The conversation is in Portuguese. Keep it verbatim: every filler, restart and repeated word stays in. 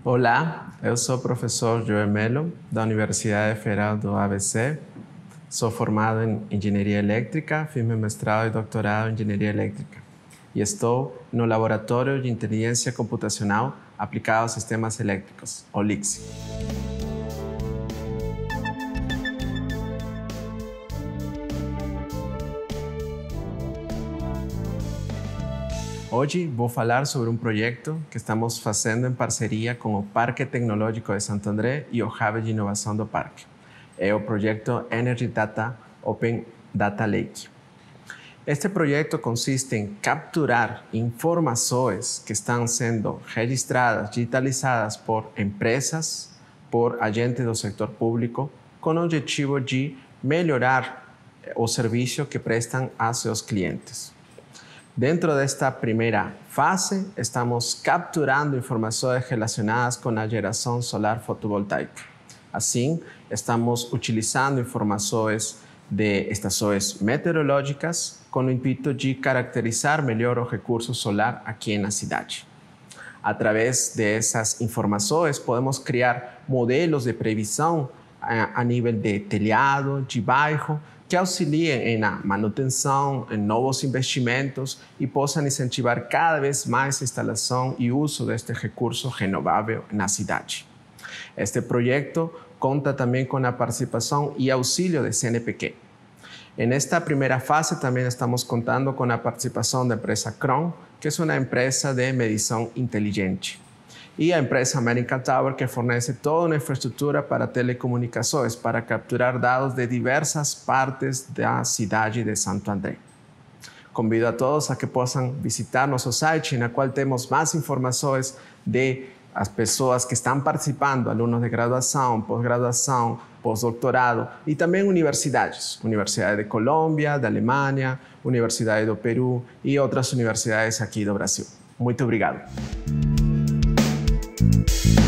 Olá, eu sou o professor Joel Melo, da Universidade Federal do A B C. Sou formado em Engenharia Elétrica, fiz meu mestrado e doutorado em Engenharia Elétrica. E estou no Laboratório de Inteligência Computacional aplicada aos Sistemas Elétricos, o L I C S. Hoje vou falar sobre um projeto que estamos fazendo em parceria com o Parque Tecnológico de Santo André e o Hub de Inovação do Parque. É o projeto Energy Data Open Data Lake. Este projeto consiste em capturar informações que estão sendo registradas, digitalizadas por empresas, por agentes do setor público, com o objetivo de melhorar o serviço que prestam a seus clientes. Dentro desta primeira fase, estamos capturando informações relacionadas com a geração solar fotovoltaica. Assim, estamos utilizando informações de estações meteorológicas com o intuito de caracterizar melhor o recurso solar aqui na cidade. Através dessas informações, podemos criar modelos de previsão a, a nível de telhado, de bairro, que auxiliem na manutenção, em novos investimentos e possam incentivar cada vez mais a instalação e uso deste recurso renovável na cidade. Este projeto conta também com a participação e auxílio de C N P Q. Nesta primeira fase também estamos contando com a participação da empresa Cron, que é uma empresa de medição inteligente, e a empresa American Tower, que fornece toda uma infraestrutura para telecomunicações para capturar dados de diversas partes da cidade de Santo André. Convido a todos a que possam visitar nosso site, na qual temos mais informações de as pessoas que estão participando, alunos de graduação, pós-graduação, pós-doutorado e também universidades. Universidade de Colômbia, da Alemanha, Universidade do Peru e outras universidades aqui do Brasil. Muito obrigado.